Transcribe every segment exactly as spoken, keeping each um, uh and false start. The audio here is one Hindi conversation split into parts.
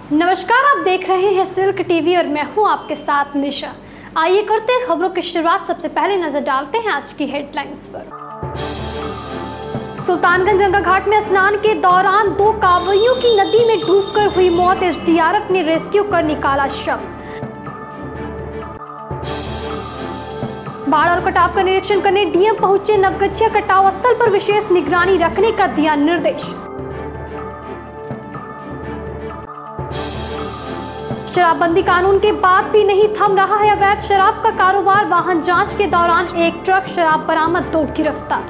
नमस्कार, आप देख रहे हैं सिल्क टीवी और मैं हूं आपके साथ निशा। आइए करते हैं खबरों की शुरुआत। सबसे पहले नजर डालते हैं आज की हेडलाइंस पर। सुल्तानगंज गंगा घाट में स्नान के दौरान दो कांवड़ियों की नदी में डूबकर हुई मौत। एसडीआरएफ ने रेस्क्यू कर निकाला शव। बाढ़ और कटाव का निरीक्षण करने डीएम पहुंचे। नवगछिया कटाव स्थल पर विशेष निगरानी रखने का दिया निर्देश। शराबबंदी कानून के बाद भी नहीं थम रहा है अवैध शराब का कारोबार। वाहन जांच के दौरान एक ट्रक शराब बरामद, दो गिरफ्तार।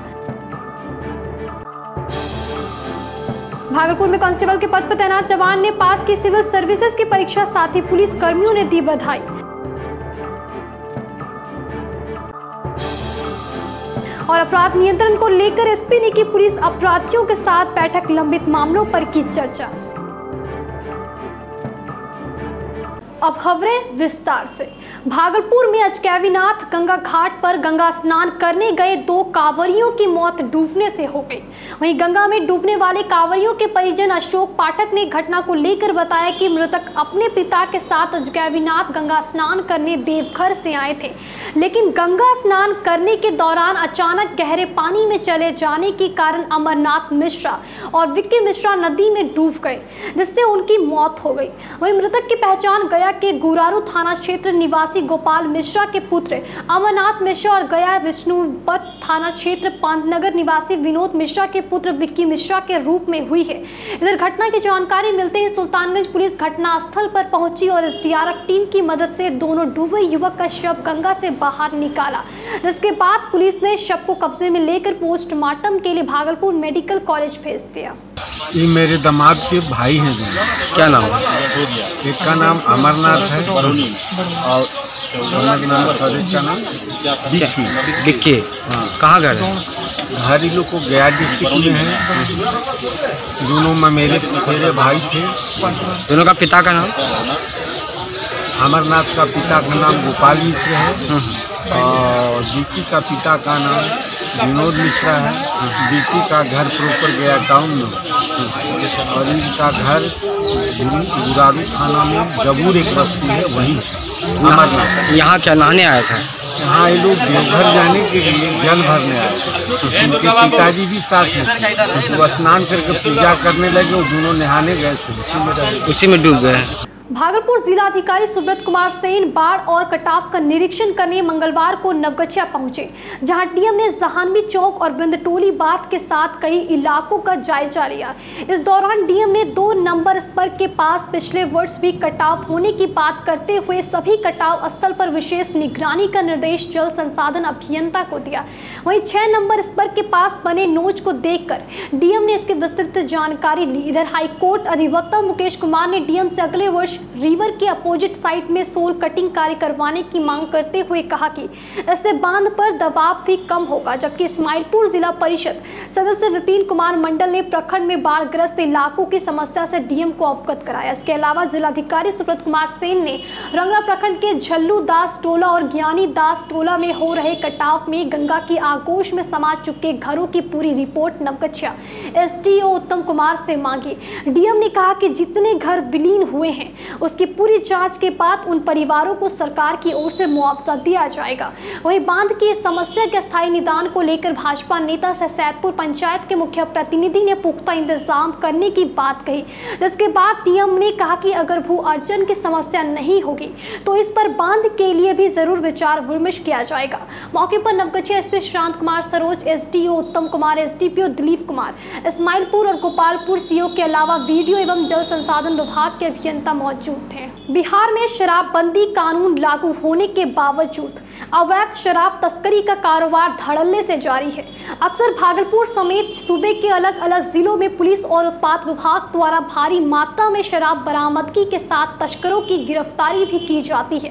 भागलपुर में कांस्टेबल के पद पर तैनात जवान ने पास की सिविल सर्विसेज की परीक्षा, साथ ही पुलिस कर्मियों ने दी बधाई। और अपराध नियंत्रण को लेकर एसपी ने की पुलिस अपराधियों के साथ बैठक, लंबित मामलों पर की चर्चा। अब खबरें विस्तार से। भागलपुर में अजगैबीनाथ गंगा घाट पर गंगा स्नान करने गए दो कांवड़ियों की मौत डूबने से हो गई। वहीं गंगा में डूबने वाले कांवड़ियों के परिजन अशोक पाठक ने घटना को लेकर बताया कि मृतक अपने पिता के साथ अजगैबीनाथ गंगा स्नान करने देवघर से आए थे, लेकिन गंगा स्नान करने के दौरान अचानक गहरे पानी में चले जाने के कारण अमरनाथ मिश्रा और विक्की मिश्रा नदी में डूब गए, जिससे उनकी मौत हो गई। वहीं मृतक की पहचान गया के गुरारू थाना क्षेत्र निवासी गोपाल मिश्रा के पुत्र अमरनाथ मिश्रा और गया विष्णुपत थाना क्षेत्र पांतनगर निवासी विनोद मिश्रा के पुत्र विक्की मिश्रा के रूप में हुई है। इधर घटना की जानकारी मिलते ही सुल्तानगंज पुलिस घटनास्थल पर पहुंची और एसडीआरएफ टीम की मदद से दोनों डूबे युवक का शव गंगा से बाहर निकाला, जिसके बाद पुलिस ने शव को कब्जे में लेकर पोस्टमार्टम के लिए भागलपुर मेडिकल कॉलेज भेज दिया। ये मेरे दामाद के भाई हैं। क्या नाम है? एक का नाम अमरनाथ है और दोनों के नाम का नाम विक्की। विक्की कहाँ घर है? घर ही लोग को गया डिस्ट्रिक्ट में है। दोनों में मेरे मेरे भाई थे। दोनों का पिता का नाम? अमरनाथ का पिता का नाम गोपाल मिश्र है और विक्की का पिता का नाम विनोद मिश्रा है। विक्की का घर प्रॉपर गया टाउन में और इनका घर गुरारू थाना में जबूर एक बस्ती है, वहीं अमरनाथ। यहाँ क्या नहाने आया था? यहाँ ये लोग देवघर जाने के लिए जल भरने आए थे। उनके पिताजी भी साथ में थे। वो स्नान करके पूजा करने लगे और दोनों नहाने गए थे, उसी में उसी में डूब गए। भागलपुर जिलाधिकारी सुब्रत कुमार सेन बाढ़ और कटाव का निरीक्षण करने मंगलवार को नवगछिया पहुंचे, जहां डीएम ने जहानवी चौक और बिंदटोली बांध के साथ कई इलाकों का जायजा लिया। इस दौरान डीएम ने दो नंबर स्पर के पास पिछले वर्ष भी कटाव होने की बात करते हुए सभी कटाव स्थल पर विशेष निगरानी का निर्देश जल संसाधन अभियंता को दिया। वहीं छह नंबर स्पर के पास बने नोच को देखकर डीएम ने इसकी विस्तृत जानकारी ली। इधर हाईकोर्ट अधिवक्ता मुकेश कुमार ने डीएम से अगले वर्ष रिवर के अपोजिट साइड में सोल कटिंग कार्य करवाने की मांग करते हुए कहा कि इससे बांध पर दबाव भी कम होगा। जबकि इस्माइलपुर जिला परिषद सदस्य विपिन कुमार मंडल ने प्रखंड में बाढ़ग्रस्त इलाकों की समस्या से डीएम को अवगत कराया। इसके अलावा जिलाधिकारी सुब्रत कुमार सेन ने रंगरा प्रखंड के झल्लू दास टोला और ज्ञानी दास टोला में हो रहे कटाव में गंगा की आगोश में समा चुके घरों की पूरी रिपोर्ट नवगछिया एसडीओ उत्तम कुमार से मांगी। डीएम ने कहा कि जितने घर विलीन हुए हैं उसकी पूरी जांच के बाद उन परिवारों को सरकार की ओर से मुआवजा दिया जाएगा। वहीं बांध की समस्या के स्थायी निदान को लेकर भाजपा नेता से सैदपुर पंचायत के मुख्य प्रतिनिधि ने पुख्ता इंतजाम करने की बात कही, जिसके बाद डीएम ने कहा कि अगर भू अर्जन की समस्या नहीं होगी तो इस पर बांध के लिए भी जरूर विचार विमर्श किया जाएगा। मौके पर नवगछिया एसपी शांत कुमार सरोज, एसडीओ उत्तम कुमार, एसडीपीओ दिलीप कुमार, इस्माइलपुर और गोपालपुर सीओ के अलावा वीडियो एवं जल संसाधन विभाग के अभियंता मौजूद थे। बिहार में शराबबंदी कानून लागू होने के बावजूद अवैध शराब तस्करी का कारोबार धड़ल्ले से जारी है। अक्सर भागलपुर समेत सूबे के अलग अलग जिलों में पुलिस और उत्पाद विभाग द्वारा भारी मात्रा में शराब बरामदगी के साथ तस्करों की गिरफ्तारी भी की जाती है।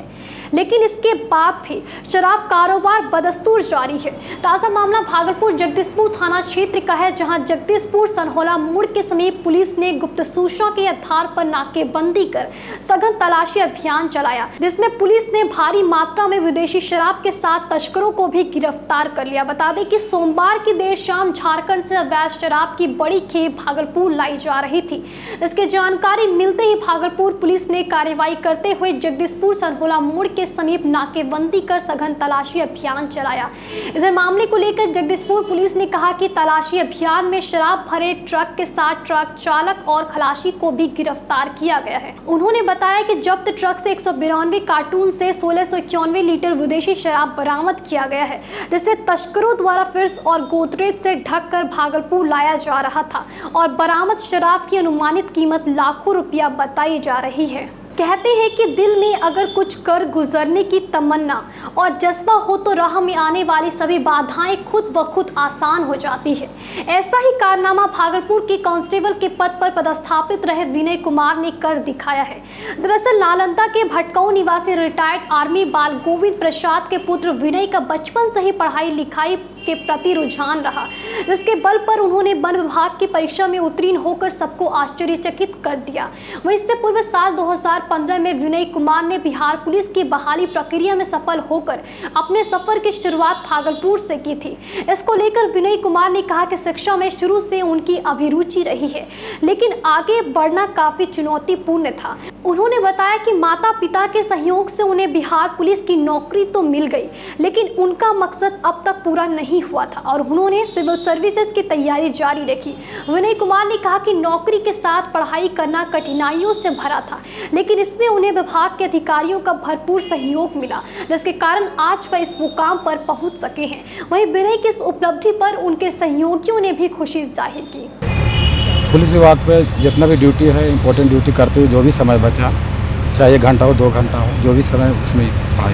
लेकिन इसके बाद भी शराब कारोबार बदस्तूर जारी है। ताज़ा मामला भागलपुर जगदीशपुर थाना क्षेत्र का है, जहां जगदीशपुर सनहोला मोड़ के समीप पुलिस ने गुप्त सूचना के आधार पर नाकेबंदी कर सघन तलाशी अभियान चलाया, जिसमें पुलिस ने भारी मात्रा में विदेशी शराब के साथ तस्करों को भी गिरफ्तार कर लिया। बता दें कि सोमवार की देर शाम झारखंड से अवैध शराब की बड़ी खेप भागलपुर लाई जा रही थी। इसकी जानकारी मिलते ही भागलपुर पुलिस ने कार्रवाई करते हुए जगदीशपुर सनहोला मोड़ के समीप नाकेबंदी कर सघन तलाशी अभियान चलाया। इधर मामले को लेकर जगदीशपुर पुलिस ने कहा कि तलाशी अभियान में शराब भरे ट्रक के साथ ट्रक चालक और खलासी को भी गिरफ्तार किया गया है। उन्होंने बताया कि जब्त ट्रक से एक सौ बिरानवे कार्टून से सोलह सौ इक्यानवे लीटर विदेशी शराब बरामद किया गया है, जिसे तस्करों द्वारा फ्रिज और गोदरेज से ढककर भागलपुर लाया जा रहा था और बरामद शराब की अनुमानित कीमत लाखों रुपया बताई जा रही है। कहते हैं कि दिल में अगर कुछ कर गुजरने की तमन्ना और जज्बा हो तो राह में आने वाली सभी बाधाएं खुद ब खुद आसान हो जाती है। ऐसा ही कारनामा भागलपुर के कांस्टेबल के पद पर पदस्थापित रहे विनय कुमार ने कर दिखाया है। दरअसल नालंदा के भटकाऊ निवासी रिटायर्ड आर्मी बाल गोविंद प्रसाद के पुत्र विनय का बचपन से ही पढ़ाई लिखाई के प्रति रुझान रहा, जिसके बल पर उन्होंने वन विभाग की परीक्षा में उत्तीर्ण होकर सबको आश्चर्यचकित कर दिया। वहीं इससे पूर्व साल दो हज़ार पंद्रह में विनय कुमार ने बिहार पुलिस की बहाली प्रक्रिया में सफल होकर अपने सफर की शुरुआत भागलपुर से की थी। इसको लेकर विनय कुमार ने कहा कि शिक्षा में शुरू से उनकी अभिरुचि रही है, लेकिन आगे बढ़ना काफी चुनौतीपूर्ण था। उन्होंने बताया कि माता पिता के सहयोग से उन्हें बिहार पुलिस की नौकरी तो मिल गई, लेकिन उनका मकसद अब तक पूरा नहीं हुआ था और उन्होंने सिविल सर्विसेज की तैयारी जारी रखी। विनय कुमार ने कहा कि नौकरी के साथ पढ़ाई करना कठिनाइयों से भरा था, लेकिन इसमें उन्हें विभाग के अधिकारियों का भरपूर सहयोग मिला, जिसके कारण आज वह इस मुकाम पर पहुंच सके हैं। वहीं विनय की इस उपलब्धि पर उनके सहयोगियों ने भी खुशी जाहिर की। पुलिस विभाग पे जितना भी ड्यूटी है, इम्पोर्टेंट ड्यूटी करते हुए जो भी समय बचा, चाहे एक घंटा हो दो घंटा हो, जो भी समय उसमें पढ़ाई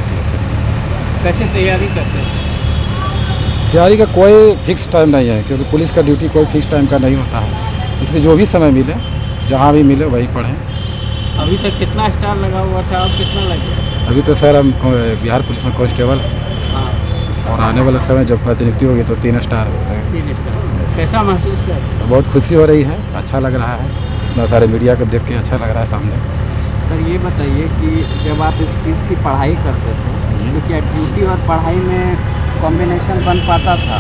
की। कैसे तैयारी करते हैं? तैयारी का कोई फिक्स टाइम नहीं है, क्योंकि पुलिस का ड्यूटी कोई फिक्स टाइम का नहीं होता है, इसलिए जो भी समय मिले, जहाँ भी मिले वही पढ़ें। अभी तक कितना स्टार लगा हुआ था और कितना लग गया? अभी तो सर हम बिहार पुलिस में कांस्टेबल हैं। हाँ। और आने वाले समय जब प्रतिनियुक्ति होगी तो तीन स्टार तीन स्टार कैसा महसूस कर? तो बहुत खुशी हो रही है, अच्छा लग रहा है, इतना सारे मीडिया को देख के अच्छा लग रहा है सामने। सर ये बताइए कि जब आप इस चीज़ की पढ़ाई करते थे तो क्या ड्यूटी और पढ़ाई में कॉम्बिनेशन बन पाता था?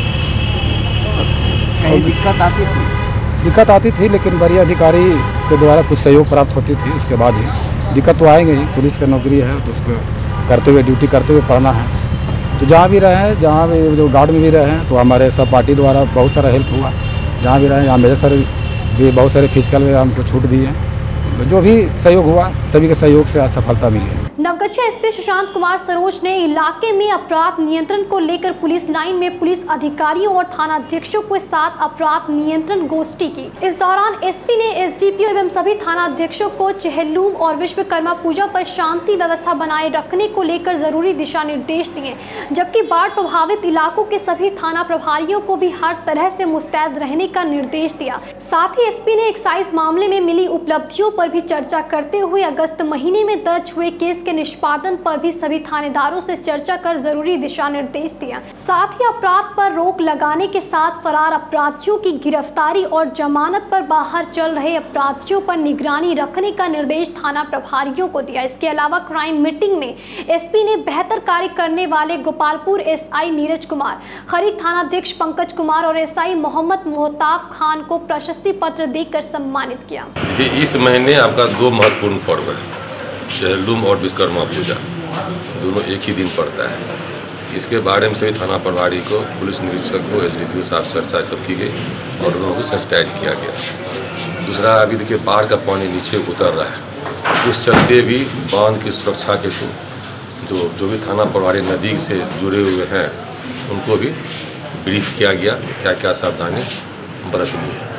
कहीं दिक्कत आती थी? दिक्कत आती थी, लेकिन बड़ी अधिकारी के द्वारा कुछ सहयोग प्राप्त होती थी। उसके बाद ही दिक्कत तो आएंगे ही, पुलिस का नौकरी है तो उसको करते हुए ड्यूटी करते हुए पढ़ना है। तो जहाँ भी रहे हैं, जहाँ भी जो गार्ड में भी रहे हैं, तो हमारे सब पार्टी द्वारा बहुत सारा हेल्प हुआ। जहाँ भी रहे, यहाँ मेरे सर भी बहुत सारे फिजिकल में हमको छूट दी है। जो भी सहयोग हुआ, सभी के सहयोग से आज सफलता मिली है। नवगछिया एसपी सुशांत कुमार सरोज ने इलाके में अपराध नियंत्रण को लेकर पुलिस लाइन में पुलिस अधिकारियों और थानाध्यक्षों के साथ अपराध नियंत्रण गोष्ठी की। इस दौरान एसपी ने एसडीपीओ एवं सभी थानाध्यक्षों को चेहल्लूम और विश्वकर्मा पूजा पर शांति व्यवस्था बनाए रखने को लेकर जरूरी दिशा निर्देश दिए, जबकि बाढ़ प्रभावित इलाकों के सभी थाना प्रभारियों को भी हर तरह से मुस्तैद रहने का निर्देश दिया। साथ ही एसपी ने एक्साइज मामले में मिली उपलब्धियों पर भी चर्चा करते हुए अगस्त महीने में दर्ज हुए केस के निष्पादन पर भी सभी थानेदारों से चर्चा कर जरूरी दिशा निर्देश दिया। साथ ही अपराध पर रोक लगाने के साथ फरार अपराधियों की गिरफ्तारी और जमानत पर बाहर चल रहे अपराधियों पर निगरानी रखने का निर्देश थाना प्रभारियों को दिया। इसके अलावा क्राइम मीटिंग में एसपी ने बेहतर कार्य करने वाले गोपालपुर एसआई नीरज कुमार, खरीद थानाध्यक्ष पंकज कुमार और एसआई मोहम्मद मोहताब खान को प्रशस्ति पत्र देकर सम्मानित किया। इस महीने आपका दो महत्वपूर्ण पर्व है, चेहल्लूम और विश्वकर्मा पूजा, दोनों एक ही दिन पड़ता है। इसके बारे में सभी थाना प्रभारी को, पुलिस निरीक्षक को, एसडीपीओ साहब चर्चा सब की गई और उन लोगों को सेंसिटाइज किया गया। दूसरा, अभी देखिए बाढ़ का पानी नीचे उतर रहा है, उस चलते भी बांध की सुरक्षा के तो जो जो भी थाना प्रभारी नदी से जुड़े हुए हैं उनको भी ब्रीफ किया गया, क्या क्या सावधानी बरतनी है।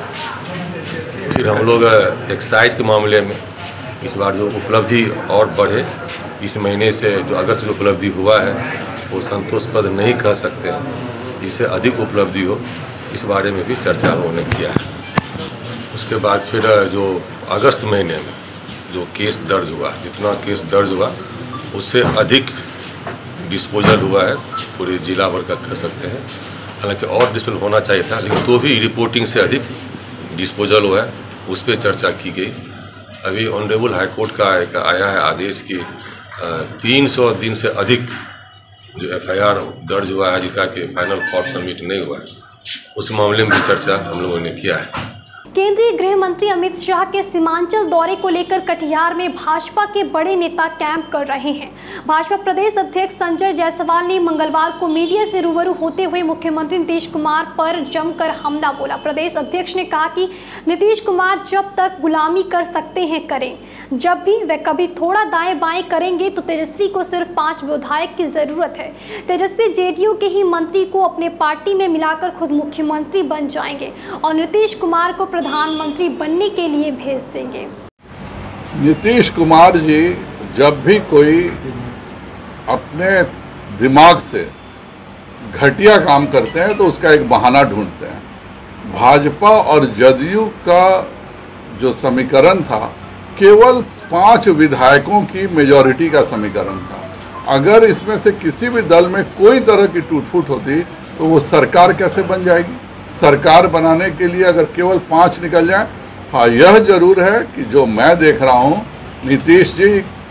फिर हम लोग एक्साइज के मामले में इस बार जो उपलब्धि और बढ़े, इस महीने से जो अगस्त जो उपलब्धि हुआ है वो संतोषप्रद नहीं कह सकते हैं, इससे अधिक उपलब्धि हो इस बारे में भी चर्चा उन्होंने किया है। उसके बाद फिर जो अगस्त महीने में जो केस दर्ज हुआ, जितना केस दर्ज हुआ उससे अधिक डिस्पोजल हुआ है, पूरे जिला भर का कह सकते हैं। हालांकि और डिस्पोजल होना चाहिए था, लेकिन तो भी रिपोर्टिंग से अधिक डिस्पोजल हुआ है, उस पर चर्चा की गई। अभी ऑनरेबल हाईकोर्ट का एक आया है आदेश कि तीन सौ दिन से अधिक जो एफ आई आर दर्ज हुआ है, जिसका कि फाइनल कोर्ट सबमिट नहीं हुआ है, उस मामले में भी चर्चा हम लोगों ने किया है। केंद्रीय गृह मंत्री अमित शाह के सीमांचल दौरे को लेकर कटिहार में भाजपा के बड़े नेता कैंप कर रहे हैं। भाजपा प्रदेश अध्यक्ष संजय जायसवाल ने मंगलवार को मीडिया से रूबरू होते हुए मुख्यमंत्री नीतीश कुमार पर जमकर हमला बोला। प्रदेश अध्यक्ष ने कहा कि नीतीश कुमार जब तक गुलामी कर सकते हैं करें, जब भी वे कभी थोड़ा दाएं बाएं करेंगे तो तेजस्वी को सिर्फ पांच विधायक की जरूरत है। तेजस्वी जेडीयू के ही मंत्री को अपने पार्टी में मिलाकर खुद मुख्यमंत्री बन जाएंगे और नीतीश कुमार को प्रधानमंत्री बनने के लिए भेज देंगे। नीतीश कुमार जी जब भी कोई अपने दिमाग से घटिया काम करते हैं तो उसका एक बहाना ढूंढते हैं। भाजपा और जदयू का जो समीकरण था केवल पांच विधायकों की मेजॉरिटी का समीकरण था। अगर इसमें से किसी भी दल में कोई तरह की टूट-फूट होती तो वो सरकार कैसे बन जाएगी। सरकार बनाने के लिए अगर केवल पांच निकल जाए, हाँ यह जरूर है कि जो मैं देख रहा हूँ नीतीश जी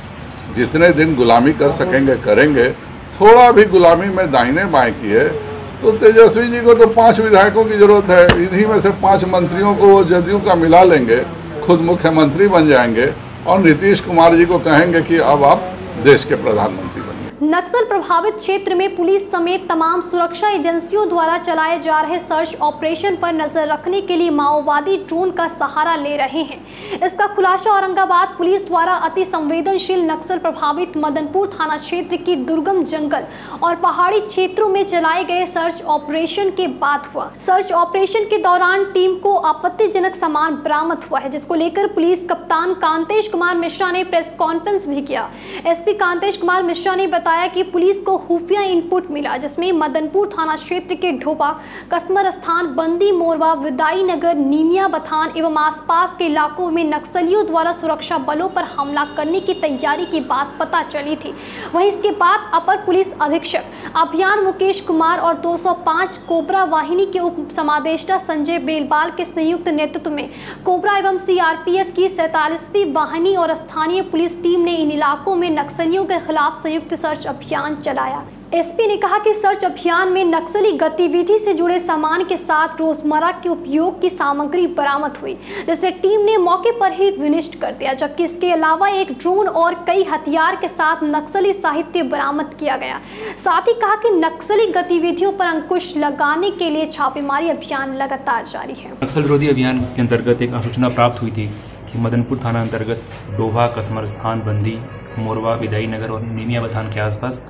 जितने दिन गुलामी कर सकेंगे करेंगे। थोड़ा भी गुलामी में दाहिने बाएं किए तो तेजस्वी जी को तो पांच विधायकों की जरूरत है। इन्हीं में से पांच मंत्रियों को वो जदयू का मिला लेंगे, खुद मुख्यमंत्री बन जाएंगे और नीतीश कुमार जी को कहेंगे कि अब आप देश के प्रधानमंत्री बनिए। नक्सल प्रभावित क्षेत्र में पुलिस समेत तमाम सुरक्षा एजेंसियों द्वारा चलाए जा रहे सर्च ऑपरेशन पर नजर रखने के लिए माओवादी ड्रोन का सहारा ले रहे हैं। इसका खुलासा औरंगाबाद पुलिस द्वारा अति संवेदनशील नक्सल प्रभावित मदनपुर थाना क्षेत्र की दुर्गम जंगल और पहाड़ी क्षेत्रों में चलाए गए सर्च ऑपरेशन के बाद हुआ। सर्च ऑपरेशन के दौरान टीम को आपत्तिजनक सामान बरामद हुआ है, जिसको लेकर पुलिस कप्तान कांतेश कुमार मिश्रा ने प्रेस कॉन्फ्रेंस भी किया। एसपी कांतेश कुमार मिश्रा ने बताया कि पुलिस को खुफिया इनपुट मिला, जिसमें मदनपुर थाना क्षेत्र के ढोबा, कसमर स्थान, बंदी मोरवा, विदाई नगर, नीमिया बथान एवं आसपास के इलाकों में नक्सलियों द्वारा सुरक्षा बलों पर हमला करने की तैयारी की बात पता चली थी। वहीं इसके बाद अपर पुलिस अधीक्षक अभियान मुकेश कुमार और दो सौ पाँच कोबरा वाहिनी के उप समादेष्टा संजय बेलवाल के संयुक्त नेतृत्व में कोबरा एवं सीआरपीएफ की सैंतालीसवीं वाहिनी और स्थानीय पुलिस टीम ने इन इलाकों में नक्सलियों के खिलाफ संयुक्त सर्च अभियान चलाया। एसपी ने कहा कि सर्च अभियान में नक्सली गतिविधि से जुड़े सामान के साथ रोजमर्रा के उपयोग की सामग्री बरामद हुई, जिसे टीम ने मौके पर ही विनिष्ट कर दिया, जबकि इसके अलावा एक ड्रोन और कई हथियार के साथ नक्सली साहित्य बरामद किया गया। साथ ही कहा कि नक्सली गतिविधियों पर अंकुश लगाने के लिए छापेमारी अभियान लगातार जारी है। नक्सल विरोधी अभियान के अंतर्गत एक सूचना प्राप्त हुई थी कि मदनपुर थाना अंतर्गत डोभा, कसमर स्थान, बंदी मोरवा, विदाई नगर और नीमिया बथान के आसपास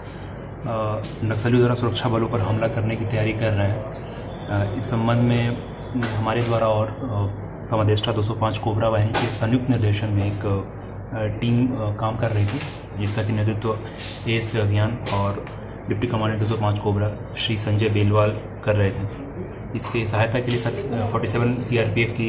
नक्सलियों द्वारा सुरक्षा बलों पर हमला करने की तैयारी कर रहे हैं। इस संबंध में हमारे द्वारा और समादेष्टा दो सौ पाँच कोबरा वाहिनी के संयुक्त निर्देशन में एक टीम काम कर रही थी, जिसका कि नेतृत्व एएसपी अभियान और डिप्टी कमांडेंट दो सौ पाँच कोबरा श्री संजय बेलवाल कर रहे थे। इसके सहायता के लिए सैंतालीस सीआरपीएफ की,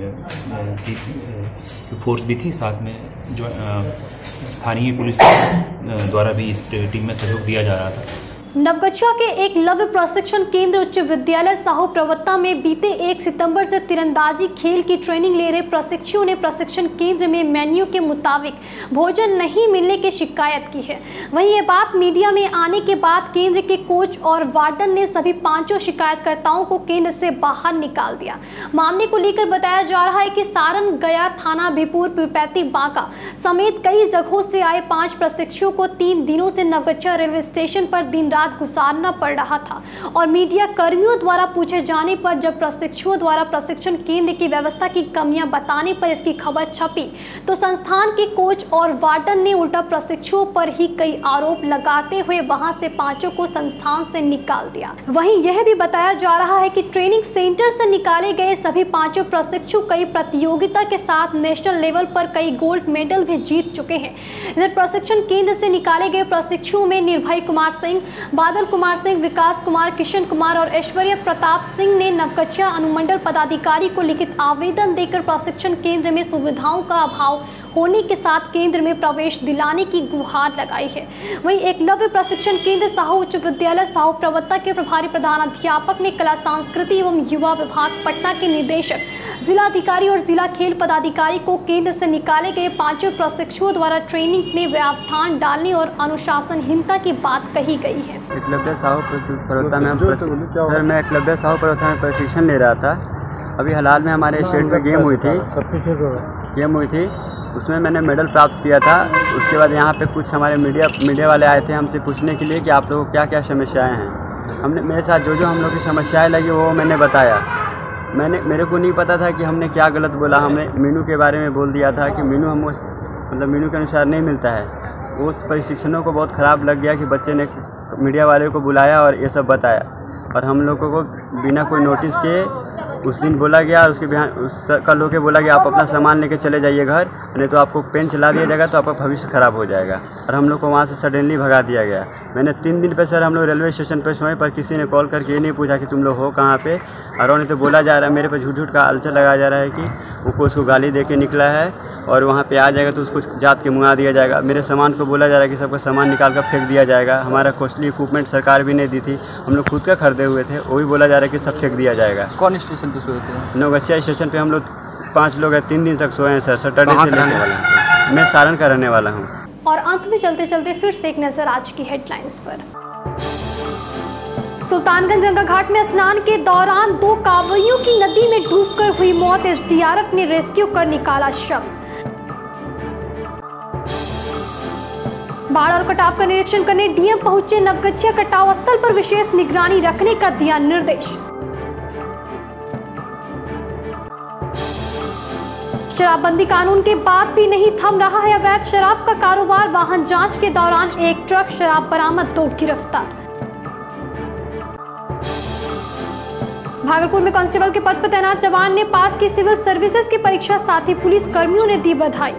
की फोर्स भी थी, साथ में जो स्थानीय पुलिस द्वारा भी इस टीम में सहयोग दिया जा रहा था। नवगछिया के एक लव्य प्रशिक्षण केंद्र उच्च विद्यालय साहू प्रवत्ता में बीते एक सितंबर से तीरंदाजी खेल की ट्रेनिंग ले रहे प्रशिक्षुओं ने प्रशिक्षण केंद्र में मेन्यू के मुताबिक भोजन नहीं मिलने की शिकायत की है। वहीं ये बात मीडिया में आने के बाद केंद्र के कोच और वार्डन ने सभी पांचों शिकायतकर्ताओं को केंद्र से बाहर निकाल दिया। मामले को लेकर बताया जा रहा है कि सारण, गया थाना, बिपुर, पीरपैती, बांका समेत कई जगहों से आए पांच प्रशिक्षुओं को तीन दिनों से नवगछिया रेलवे स्टेशन पर दिन रात गुजारना पड़ रहा था और मीडिया कर्मियों द्वारा पूछे जाने पर जब प्रशिक्षुओं द्वारा प्रशिक्षण केंद्र की व्यवस्था की कमियां बताने पर इसकी खबर छपी तो संस्थान के कोच और वार्डन ने उल्टा प्रशिक्षुओं पर ही कई आरोप लगाते हुए वहां से पांचों को संस्थान से निकाल दिया। वहीं यह भी बताया जा रहा है कि ट्रेनिंग सेंटर से निकाले गए सभी पांचों प्रशिक्षु कई प्रतियोगिता के साथ नेशनल लेवल पर कई गोल्ड मेडल भी जीत चुके हैं। इधर प्रशिक्षण केंद्र से निकाले गए प्रशिक्षुओं में निर्भय कुमार सिंह, बादल कुमार सिंह, विकास कुमार, किशन कुमार और ऐश्वर्य प्रताप सिंह ने नवगछिया अनुमंडल पदाधिकारी को लिखित आवेदन देकर प्रशिक्षण केंद्र में सुविधाओं का अभाव होने के साथ केंद्र में प्रवेश दिलाने की गुहार लगाई है। वहीं एकलव्य प्रशिक्षण केंद्र साहू उच्च विद्यालय साहू प्रवत्ता के प्रभारी प्रधान अध्यापक ने कला संस्कृति एवं युवा विभाग पटना के निदेशक, जिलाधिकारी और जिला खेल पदाधिकारी को केंद्र से निकाले गए पांचों प्रशिक्षुओं द्वारा ट्रेनिंग में व्यवधान डालने और अनुशासनहीनता की बात कही गई है। एकलव्य साहू प्रवत्ता में सर मैं एकलव्य साहू प्रवत्ता में प्रशिक्षण ले रहा था। अभी हाल में हमारे स्टेट में गेम हुई थी गेम हुई थी उसमें मैंने मेडल प्राप्त किया था। उसके बाद यहाँ पे कुछ हमारे मीडिया मीडिया वाले आए थे हमसे पूछने के लिए कि आप लोगों को क्या क्या समस्याएं हैं। हमने मेरे साथ जो जो हम लोग की समस्याएं लगी वो मैंने बताया। मैंने मेरे को नहीं पता था कि हमने क्या गलत बोला। हमने मीनू के बारे में बोल दिया था कि मीनू हम मतलब मीनू के अनुसार नहीं मिलता है। उस प्रशिक्षणों को बहुत ख़राब लग गया कि बच्चे ने मीडिया वाले को बुलाया और ये सब बताया और हम लोगों को बिना कोई नोटिस के उस दिन बोला गया और उसके बिहान उस कल होके बोला गया आप अपना सामान लेके चले जाइए घर, नहीं तो आपको पेन चला दिया जाएगा तो आपका भविष्य खराब हो जाएगा। और हम लोग को वहाँ से सडनली भगा दिया गया। मैंने तीन दिन पे सर हम लोग रेलवे स्टेशन पे सोए पर किसी ने कॉल करके ये नहीं पूछा कि तुम लोग हो कहाँ पे। और नहीं तो बोला जा रहा है मेरे पे झूठ झूठ का आलचा लगाया जा रहा है कि वो उसको गाली दे के निकला है और वहाँ पे आ जाएगा तो उसको जात के मुँगा दिया जाएगा। मेरे सामान को बोला जा रहा है कि सबका सामान निकाल कर फेंक दिया जाएगा। हमारा कॉस्टली इक्विपमेंट सरकार भी नहीं दी थी, हम लोग खुद का खरीदे हुए थे, वो भी बोला जा रहा है कि सब फेंक दिया जाएगा। कौन स्टेशन पे सोए थे? नौगछिया स्टेशन पे हम लोग पाँच लोग हैं, तीन दिन तक सोए हैं सर। सैटरडे से रहने वाला हूँ मैं, सारण का रहने वाला हूँ। और अंत में चलते चलते फिर से एक नजर आज की हेडलाइंस पर। सुल्तानगंज गंगा घाट में स्नान के दौरान दो कांवड़ियों की नदी में डूबकर हुई मौत। एसडीआरएफ ने रेस्क्यू कर निकाला शव। बाढ़ और कटाव का निरीक्षण करने डीएम पहुंचे नवगछिया। कटाव स्थल पर विशेष निगरानी रखने का दिया निर्देश। शराबबंदी कानून के बाद भी नहीं थम रहा है अवैध शराब का कारोबार। वाहन जांच के दौरान एक ट्रक शराब बरामद, दो गिरफ्तार। भागलपुर में कांस्टेबल के पद पर तैनात जवान ने पास की सिविल सर्विसेज की परीक्षा, साथ ही पुलिस कर्मियों ने दी बधाई।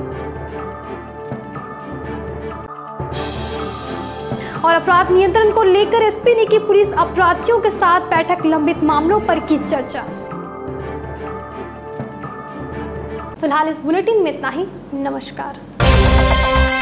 और अपराध नियंत्रण को लेकर एसपी ने की पुलिस अपराधियों के साथ बैठक, लंबित मामलों पर की चर्चा। फिलहाल इस बुलेटिन में इतना ही। नमस्कार।